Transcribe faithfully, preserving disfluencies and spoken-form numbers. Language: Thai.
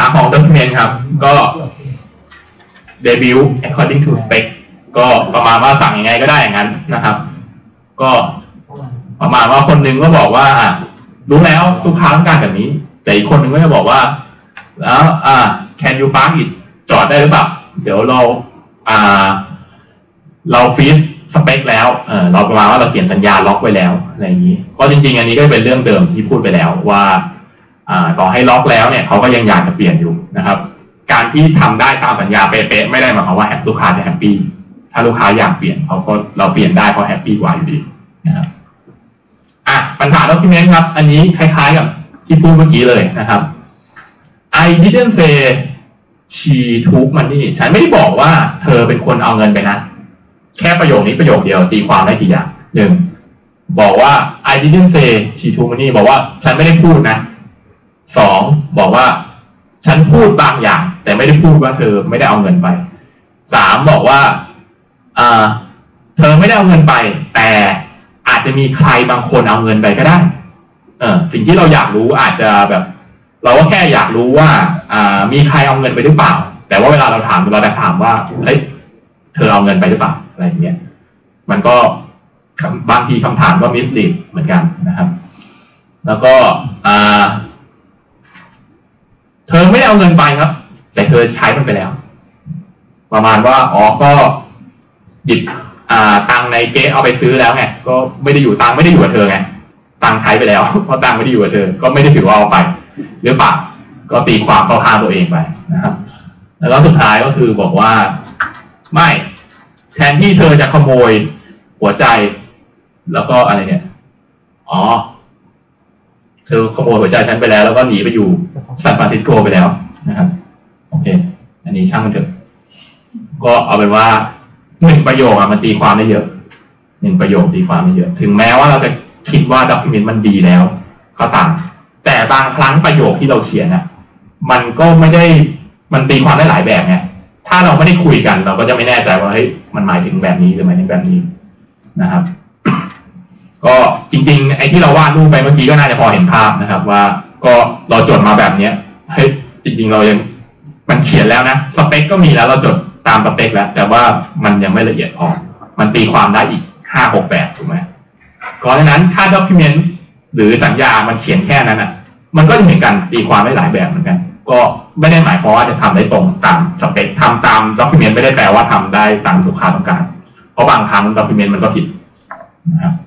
ของ document ครับก็ debut according to spec ก็ประมาณว่าสั่งยังไงก็ได้อย่างนั้นนะครับก็ประมาณว่าคนหนึ่งก็บอกว่ารู้แล้วลูกค้าต้องการแบบนี้แต่อีกคนหนึ่งก็จะบอกว่าแล้วอ่า can you park it จอดได้หรือเปล่าเดี๋ยวเราอ่าเราฟีดสเปคแล้วเออเราประมาณว่าเราเขียนสัญญาล็อกไว้แล้วอะไรอย่างนี้เพราะจริงๆอันนี้ก็เป็นเรื่องเดิมที่พูดไปแล้วว่าอ่าต่อให้ล็อกแล้วเนี่ยเขาก็ยังอยากจะเปลี่ยนอยู่นะครับการที่ทำได้ตามสัญญาเป๊ะๆไม่ได้หมายความว่าลูกค้าจะแฮปปี้ถ้าลูกค้าอยากเปลี่ยนเขาก็เราเปลี่ยนได้เพราะแฮปปี้กว่าอยู่ดีนะครับอ่ะปัญหา document ครับอันนี้คล้ายๆกับที่พูดเมื่อกี้เลยนะครับ I didn't say she took money ฉันไม่ได้บอกว่าเธอเป็นคนเอาเงินไปนะแค่ประโยคนี้ประโยคเดียวตีความได้กี่อย่างหนึ่งบอกว่า I didn't say she took money บอกว่าฉันไม่ได้พูดนะสองบอกว่าฉันพูดบางอย่างแต่ไม่ได้พูดว่าเธอไม่ได้เอาเงินไปสามบอกว่าอ่าเธอไม่ได้เอาเงินไปแต่อาจจะมีใครบางคนเอาเงินไปก็ได้เออสิ่งที่เราอยากรู้อาจจะแบบเราก็แค่อยากรู้ว่าอ่ามีใครเอาเงินไปหรือเปล่าแต่ว่าเวลาเราถามเราจะถามว่าเฮ้ยเธอเอาเงินไปหรือเปล่าอะไรอย่างเงี้ยมันก็บางทีคำถามก็มิสลีดเหมือนกันนะครับแล้วก็อ่าเธอไม่ได้เอาเงินไปครับแต่เธอใช้มันไปแล้วประมาณว่าอ๋อก็หยิบอ่าตังในเก๊เอาไปซื้อแล้วไงก็ไม่ได้อยู่ตังไม่ได้อยู่กับเธอไงตังใช้ไปแล้วเพราะตังไม่ได้อยู่กับเธอก็ไม่ได้ถือว่าเอาไปหรือเปล่าก็ตีความเข้าข้างตัวเองไปนะครับแล้วสุดท้ายก็คือบอกว่าไม่แทนที่เธอจะขโมยหัวใจแล้วก็อะไรเนี่ยอ๋อเธอขโมยหัวใจฉันไปแล้วแล้วก็หนีไปอยู่ซานฟรานซิสโกไปแล้วนะครับโอเคอันนี้ช่างมันเถอะก็เอาเป็นว่าหนึ่งประโยคอะมันตีความได้เยอะหนึ่งประโยคตีความได้เยอะถึงแม้ว่าเราจะคิดว่าด็อกิเมนต์มันดีแล้วก็ตามแต่บางครั้งประโยคที่เราเขียนอะมันก็ไม่ได้มันตีความได้หลายแบบไงถ้าเราไม่ได้คุยกันเราก็จะไม่แน่ใจว่าเฮ้ยมันหมายถึงแบบนี้หรือหมายถึงแบบนี้นะครับ ก็จริงๆไอ้ที่เราวาดรูปไปเมื่อกี้ก็น่าจะพอเห็นภาพนะครับว่าก็เราจดมาแบบเนี้ยเฮ้ยจริงๆเรายังมันเขียนแล้วนะสเปคก็มีแล้วเราจดตามสเปคแล้วแต่ว่ามันยังไม่ละเอียดพอมันตีความได้อีกห้าหกแบบถูกไหมเพราะฉะนั้นถ้าด็อกิเมนต์หรือสัญญามันเขียนแค่นั้นอ่ะมันก็จะเหมือนกันตีความได้หลายแบบเหมือนกันก็ไม่ได้หมายความว่าจะทำได้ตรงตามสเปคทำตามด็อกิเมนต์ไม่ได้แปลว่าทำได้ตามลูกค้าต้องการเพราะบางครั้งด็อกิเมนต์มันก็ผิดนะครับ